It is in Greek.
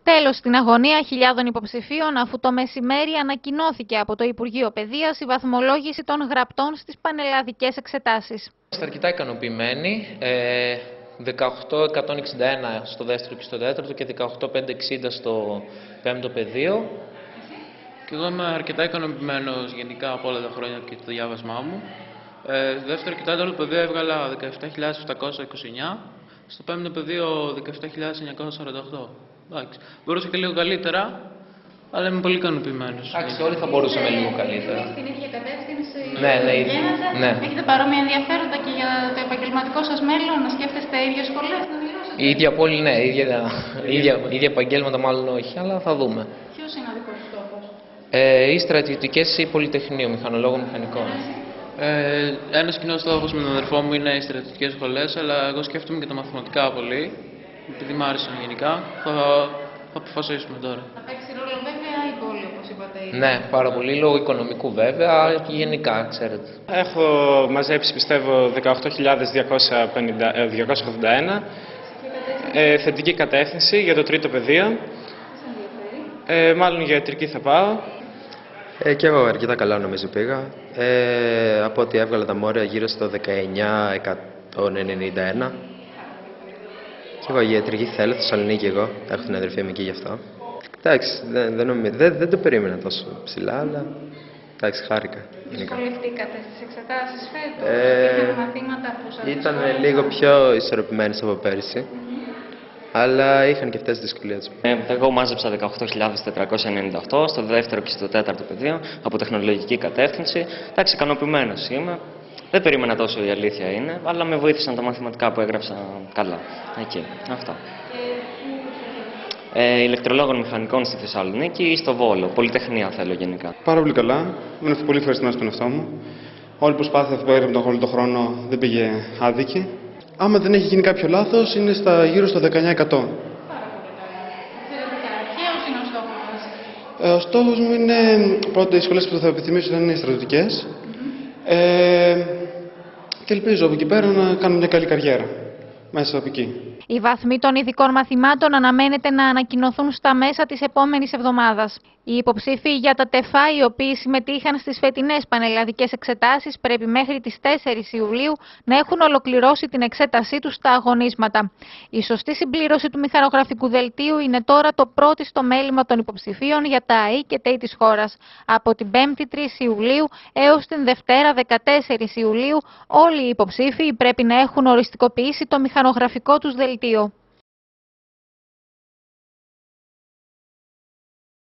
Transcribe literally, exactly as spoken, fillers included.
Τέλος στην αγωνία χιλιάδων υποψηφίων, αφού το μεσημέρι ανακοινώθηκε από το Υπουργείο Παιδείας η βαθμολόγηση των γραπτών στις πανελλαδικές εξετάσεις. Είμαστε αρκετά ικανοποιημένοι. Ε, δεκαοκτώ χιλιάδες εκατόν εξήντα ένα στο δεύτερο και στο τέταρτο και δεκαοκτώ χιλιάδες πεντακόσια εξήντα στο πέμπτο πεδίο. Και εγώ είμαι αρκετά ικανοποιημένος γενικά από όλα τα χρόνια και το διάβασμά μου. Ε, στο δεύτερο και τέταρτο πεδίο έβγαλα δεκαεπτά χιλιάδες επτακόσια είκοσι εννέα, στο πέμπτο πεδίο δεκαεπτά χιλιάδες εννιακόσια σαράντα οκτώ. Εντάξει, μπορούσα και λίγο καλύτερα, αλλά είμαι πολύ ικανοποιημένος. Εντάξει, όλοι θα μπορούσαμε λίγο καλύτερα. Στην ίδια κατεύθυνση, ναι, ναι, ναι. Έχετε παρόμοια ενδιαφέροντα και για το επαγγελματικό σας μέλλον, να σκέφτεστε ίδιες σχολές, να δηλώσετε? Η ίδια πόλη, ναι, η ίδια, η ίδια, η ίδια επαγγέλματα μάλλον όχι, αλλά θα δούμε. Ποιος είναι ο δικός σου στόχος? Ε, οι στρατιωτικές ή πολυτεχνείο, μηχανολόγων μηχανικών. Ε, ένας κοινός στόχος με τον αδερφό μου είναι οι στρατιωτικές σχολές, αλλά εγώ σκέφτομαι και τα μαθηματικά πολύ, επειδή μ' άρεσαν γενικά. Θα, θα αποφασίσουμε τώρα. Θα παίξει ρόλο βέβαια η πόλη, όπως είπατε ήδη. Ναι, πάρα πολύ, λόγω οικονομικού βέβαια και γενικά, ξέρετε. Έχω μαζέψει, πιστεύω, δεκαοκτώ χιλιάδες διακόσια ογδόντα ένα. Ε, θετική κατεύθυνση για το τρίτο πεδίο. Ε, μάλλον για ιατρική θα πάω. Ε, και εγώ αρκετά καλά νομίζω πήγα. Ε, από ό,τι έβγαλα τα μόρια γύρω στο δεκαεννιά χιλιάδες εκατόν ενενήντα ένα. Και εγώ για ιατρική θέλω, στη Θεσσαλονίκη εγώ. Έχω την αδερφή μου εκεί γι' αυτό. Εντάξει, δεν, δεν, νομι... δεν, δεν το περίμενα τόσο ψηλά, αλλά εντάξει, χάρηκα. Δυσκολευτήκατε στις εξετάσεις φέτος? Ε, Είχατε μαθήματα που σας ήταν δυσκολεύσαν? λίγο πιο ισορροπημένες από πέρυσι. Αλλά είχαν και αυτές τις δυσκολίες. Ε, εγώ μάζεψα δεκαοκτώ χιλιάδες τετρακόσια ενενήντα οκτώ στο δεύτερο και στο τέταρτο πεδίο από τεχνολογική κατεύθυνση. Εντάξει, ικανοποιημένος είμαι. Δεν περίμενα τόσο, η αλήθεια είναι, αλλά με βοήθησαν τα μαθηματικά που έγραψα καλά. Εκεί. Αυτό. Ε, ηλεκτρολόγων μηχανικών στη Θεσσαλονίκη ή στο Βόλο. Πολυτεχνία θέλω γενικά. Πάρα πολύ καλά. Είμαι πολύ ευχαριστημένος στον εαυτό μου. Όλη η προσπάθεια που έγραψα τον όλο τον χρόνο δεν πήγε άδικη. Άμα δεν έχει γίνει κάποιο λάθος, είναι στα γύρω στο δεκαεννιά τοις εκατό. Πάρα πολύ καλά. Θέλετε καλά. Ποιος είναι ο στόχος μας? Ε, ο στόχος μου είναι πρώτα οι σχολές που θα επιθυμήσω να είναι οι στρατιωτικές. Mm-hmm. ε, και ελπίζω από εκεί πέρα να κάνω μια καλή καριέρα μέσα από εκεί. Οι βαθμοί των ειδικών μαθημάτων αναμένεται να ανακοινωθούν στα μέσα της επόμενης εβδομάδας. Οι υποψήφοι για τα ΤΕΦΑ, οι οποίοι συμμετείχαν στις φετινές πανελλαδικές εξετάσεις, πρέπει μέχρι τις τέσσερις Ιουλίου να έχουν ολοκληρώσει την εξέτασή τους στα αγωνίσματα. Η σωστή συμπλήρωση του μηχανογραφικού δελτίου είναι τώρα το πρώτο στο μέλημα των υποψηφίων για τα ΑΕ και ΤΕΙ της χώρας. Από την πέμπτη τρεις Ιουλίου έως την Δευτέρα δεκατέσσερις Ιουλίου όλοι οι υποψήφοι πρέπει να έχουν οριστικοποιήσει το μηχανογραφικό τους δελτίο.